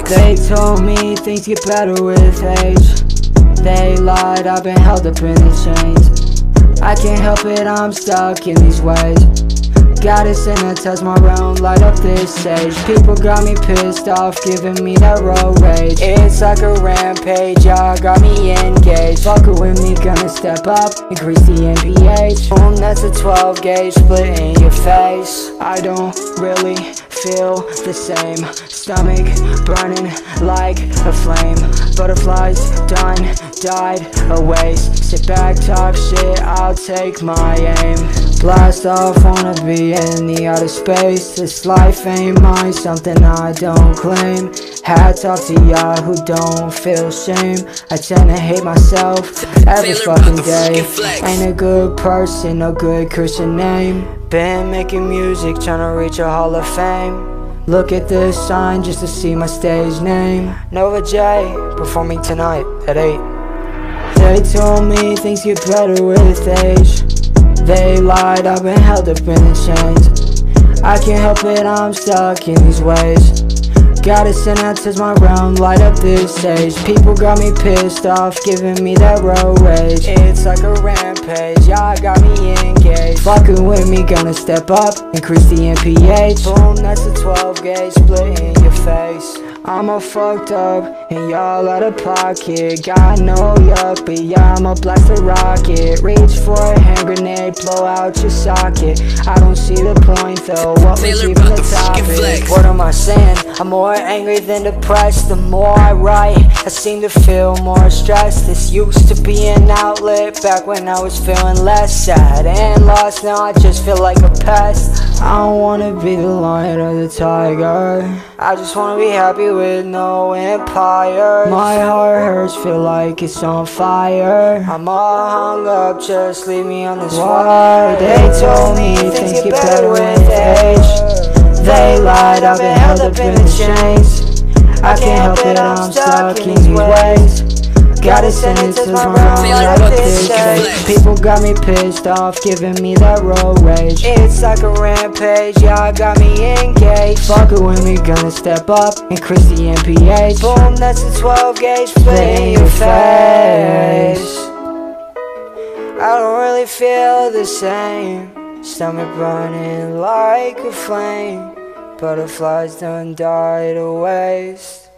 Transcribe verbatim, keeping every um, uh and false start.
They told me things get better with age. They lied, I've been held up in the chains. I can't help it, I'm stuck in these ways. Gotta sanitize my room, light up this stage. People got me pissed off, giving me that road rage. It's like a rampage, y'all got me engaged. Fuckin' with me, gonna step up, increase the M P H. Boom, that's a twelve gauge, split in your face. I don't really feel the same. Stomach burning like a flame. Butterflies done, died a waste. Sit back, talk shit, I'll take my aim. Blast off, wanna be in the outer space. This life ain't mine, something I don't claim. Hats off to y'all who don't feel shame. I tend to hate myself every fucking day. Ain't a good person, no good Christian name. Been making music, tryna reach a hall of fame. Look at this sign just to see my stage name. Nova J, performing tonight at eight. They told me things get better with age. They lied, I've been held up in the chains. I can't help it, I'm stuck in these ways. Gotta sanitize my room, light up this stage. People got me pissed off, giving me that road rage. It's like a rampage, y'all got me engaged. Fucking with me, gonna step up, increase the M P H. Boom, that's a twelve gauge, split in your face. I'm all fucked up, and y'all out of pocket. Got no yuck, but yeah, I'ma blast a rocket. Reach for a hand grenade, blow out your socket. I don't see the point though, what was even the topic? What am I saying? I'm more angry than depressed. The more I write, I seem to feel more stressed. This used to be an outlet back when I was feeling less sad and lost. Now I just feel like a pest. I don't wanna be the lion or the tiger. I just wanna be happy with no empire. My heart hurts, feel like it's on fire. I'm all hung up, just leave me on this wire. They told me things get better with age. They lied, I've been held up in the chains. I can't help it, I'm stuck in these ways. Gotta send it to my room, light up this stage. People got me pissed off, giving me that road rage. It's like a rampage, y'all got me engaged. Fuckin' with me, gonna step up, increase the M P H. Boom, that's a twelve gauge, split in your face. I don't really feel the same. Stomach burning like a flame. Butterflies done died a waste.